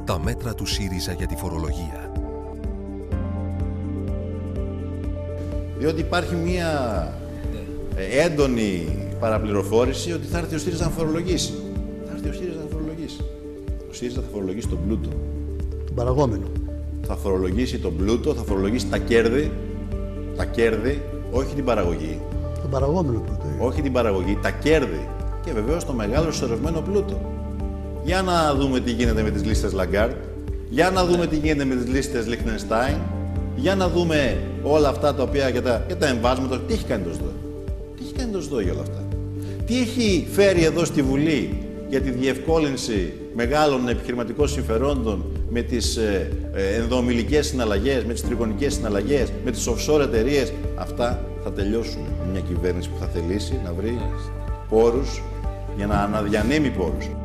Τα μέτρα του ΣΥΡΙΖΑ για τη φορολογία. Διότι υπάρχει μία έντονη παραπληροφόρηση ότι θα έρθει ο ΣΥΡΙΖΑ να φορολογήσει. Θα έρθει ο ΣΥΡΙΖΑ να φορολογήσει. Ο ΣΥΡΙΖΑ θα φορολογήσει τον πλούτο. Τον παραγόμενο. Θα φορολογήσει τον πλούτο, θα φορολογήσει τα κέρδη. Τα κέρδη, όχι την παραγωγή. Τον παραγόμενο πλούτο. Όχι την παραγωγή, τα κέρδη. Και βεβαίως το μεγάλο συσσωρευμένο πλούτο. Για να δούμε τι γίνεται με τις λίστες Lagarde. Για να δούμε τι γίνεται με τις λίστες Liechtenstein. Για να δούμε όλα αυτά τα οποία και τα εμβάσματα. Τι έχει κάνει το ΣΔΟΕ. Τι έχει κάνει το ΣΔΟΕ για όλα αυτά. Τι έχει φέρει εδώ στη Βουλή για τη διευκόλυνση μεγάλων επιχειρηματικών συμφερόντων με τις ενδοομιλικές συναλλαγές, με τις τριγωνικές συναλλαγές, με τις offshore εταιρείες. Αυτά θα τελειώσουν. Μια κυβέρνηση που θα θελήσει να βρει πόρους για να αναδιανέμει πόρους.